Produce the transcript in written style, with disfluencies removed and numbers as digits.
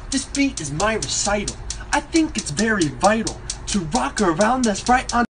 This beat is my recital. I think it's very vital to rock around that's right on